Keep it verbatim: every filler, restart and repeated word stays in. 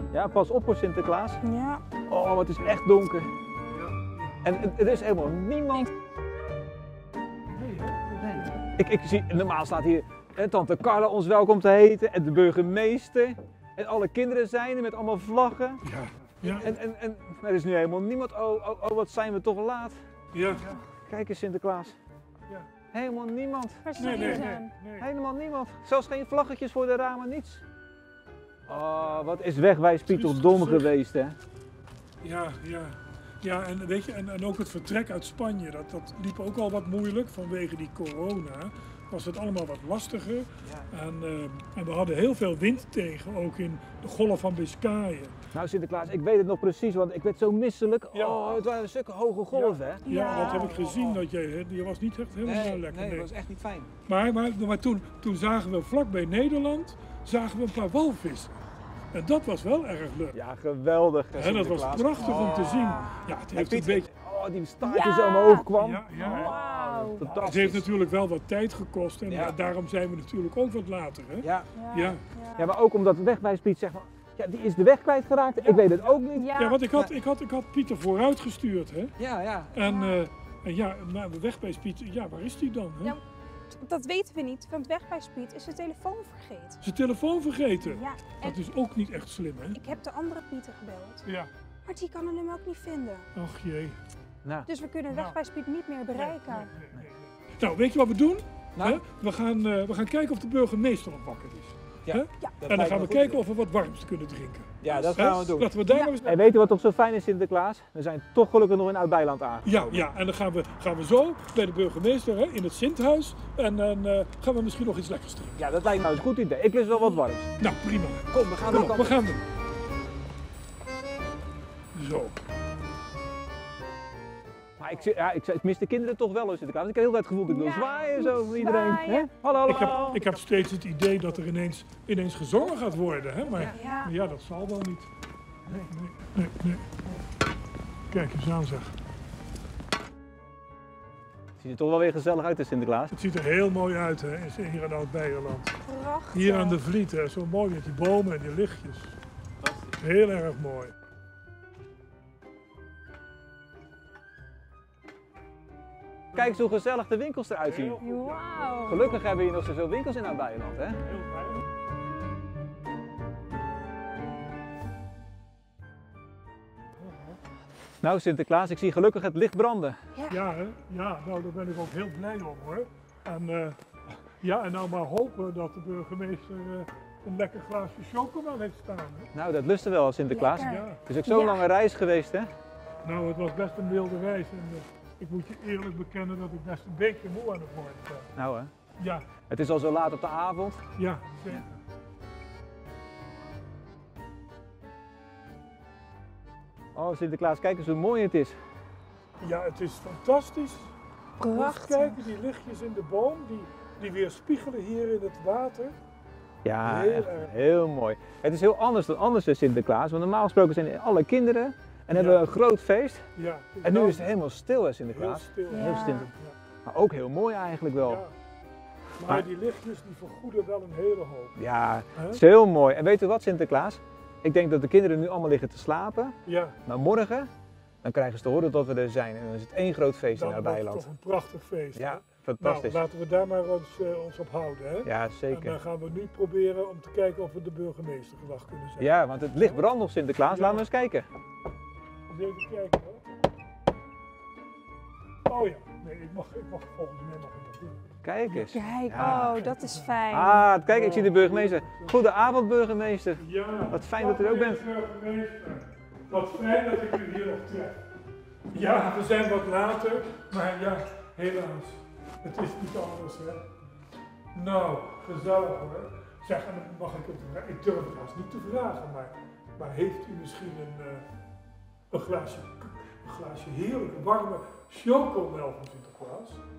Ja, pas op voor Sinterklaas. Ja. Oh, het is echt donker. En het- er is helemaal niemand. Ik, ik zie, normaal staat hier hè, tante Carla ons welkom te heten en de burgemeester. En alle kinderen zijn er met allemaal vlaggen. Ja. Ja. En, en, en er is nu helemaal niemand. Oh, oh, oh, wat zijn we toch laat. Ja. Kijk eens Sinterklaas. Ja. Helemaal niemand. Waar Nee, zijn nee, ze? nee, nee. Helemaal niemand. Zelfs geen vlaggetjes voor de ramen, niets. Oh, wat is Wegwijs-Piet toch dom geweest, hè? Ja, ja. Ja, en weet je, en, en ook het vertrek uit Spanje, dat, dat liep ook al wat moeilijk vanwege die corona. Was het allemaal wat lastiger. Ja. En, uh, en we hadden heel veel wind tegen, ook in de golf van Biscayen. Nou Sinterklaas, ik weet het nog precies, want ik werd zo misselijk. Ja. Oh, het waren zulke hoge golven, hè? Ja, Ja. dat heb ik gezien, dat jij, je was niet echt helemaal Nee, lekker. nee, nee. dat was echt niet fijn. Maar, maar, maar toen, toen zagen we vlakbij Nederland, zagen we een paar walvissen. En dat was wel erg leuk. Ja, geweldig. Hè, dat was Sinterklaas. prachtig om te zien. Ja, het En heeft een Piet, beetje... oh, die staartje Ja. zo omhoog kwam. Ja, ja, ja. Wauw. Het Fantastisch. heeft natuurlijk wel wat tijd gekost en Ja. daarom zijn we natuurlijk ook wat later. Hè? Ja. Ja. Ja, maar ook omdat Wegwijs-Piet zeg maar, ja, die is de weg kwijtgeraakt. Ik weet het ook niet. Ja. Ja, want ik had, ik had, ik had Pieter vooruit gestuurd. Hè? Ja, ja. En, uh, en ja, naar de weg bij Pieter, ja, waar is die dan? Hè? Ja. Dat weten we niet, want Wegwijs-Piet is zijn telefoon vergeten. Zijn telefoon vergeten. Ja, en Dat is ook niet echt slim, hè? ik heb de andere Pieter gebeld, Ja. maar die kan hem ook niet vinden. Ach jee. Nou, Dus we kunnen Nou. Wegwijs-Piet niet meer bereiken. Nee, nee, nee, nee. Nou, weet je wat we doen? Nou? Hè? We, gaan, uh, we gaan kijken of de burgemeester nog wakker is. Ja. Hè? dat En dan lijkt gaan me we goed. kijken of we wat warms kunnen drinken. Ja, dat Hè? gaan we doen. Laten we daar Ja. maar eens... En weet je wat toch zo fijn is Sinterklaas? We zijn toch gelukkig nog in Oud-Beiland aangekomen. Ja, ja, en dan gaan we, gaan we zo bij de burgemeester hè, in het Sinthuis. En dan uh, gaan we misschien nog iets lekkers drinken. Ja, dat lijkt me nou een goed idee. Ik lust wel wat warms. Nou, prima. Kom, we gaan Kom, de we kant. gaan doen. Zo. Maar ik, zie- ja, ik, ik mis de kinderen toch wel, hoor, Sinterklaas. Ik heb heel tijd het gevoel dat ik wil Ja, zwaaien zo voor iedereen. zwaaien. Hè? Hallo, hallo. Ik heb, ik heb steeds het idee dat er ineens, ineens gezongen gaat worden. Hè? Maar Ja. ja, dat zal wel niet. Nee, nee, nee, nee. Kijk eens aan zeg. Het ziet er toch wel weer gezellig uit, hè, Sinterklaas. Het ziet er heel mooi uit hè, in- hier in Oud-Beijerland. Prachtig. Hier aan de Vliet, hè, zo mooi met die bomen en die lichtjes. Heel erg mooi. Kijk eens hoe gezellig de winkels eruit zien. Wauw. Gelukkig hebben we hier nog zoveel winkels in Oud-Beijerland, hè? Heel fijn. Nou, Sinterklaas, ik zie gelukkig het licht branden. Ja, hè? Ja, nou daar ben ik ook heel blij om hoor. En, uh, ja, en nou maar hopen dat de burgemeester uh, een lekker glaasje chocomel heeft staan. Hè? Nou, dat lusten wel, Sinterklaas. Lekker. Ja. Het is ook zo'n Ja. lange reis geweest, hè? Nou, het was best een wilde reis en uh, ik moet je eerlijk bekennen dat ik best een beetje moe aan het worden ben. Nou, hè. Ja, Het is al zo laat op de avond. ja, zeker. Oh, Sinterklaas, kijk eens hoe mooi het is. Ja, het is fantastisch. Moet je Prachtig. kijken, die lichtjes in de boom, die, die weer spiegelen hier in het water. Ja, Heel echt erg. heel mooi. Het is heel anders dan anders, hè, Sinterklaas. Want normaal gesproken zijn er alle kinderen en hebben we een groot feest. Ja, En nu wel is het helemaal stil, hè, heel Sinterklaas. stil. Ja. Heel stil. Ja. Maar ook heel mooi eigenlijk wel. Ja. Maar Maar- die lichtjes die vergoeden wel een hele hoop. Ja, Hè? het is heel mooi. En weet u wat, Sinterklaas? Ik denk dat de kinderen nu allemaal liggen te slapen. Ja, Maar morgen, dan krijgen ze te horen dat we er zijn. En dan is het één groot feest in dan wordt het Oud-Beiland. toch een prachtig feest. Ja, hè? fantastisch. Nou, laten we daar maar ons, uh, ons op houden. Hè? Ja, En zeker. dan gaan we nu proberen om te kijken of we de burgemeester gedag kunnen zetten. Ja, want het licht brandt nog, Sinterklaas. Ja. Laten we eens kijken. Eens even kijken hoor. Oh ja, nee, ik mag, ik mag volgens mij nog niet doen. Kijk eens. Kijk, Ja. oh, dat is fijn. Ah, kijk, ik zie de burgemeester. Goedenavond, burgemeester. Ja, Wat fijn dat u er ook bent. meneer burgemeester. Wat fijn dat ik u hier nog tref. Ja, we zijn wat later, maar ja, helaas. Het is niet anders, hè. Nou, gezellig hoor. Zeg, en dan mag ik het vragen? Ik durf het haast niet te vragen, maar, maar heeft u misschien een, uh, een glaasje, een glaasje heerlijke, warme chocomel van Sinterklaas?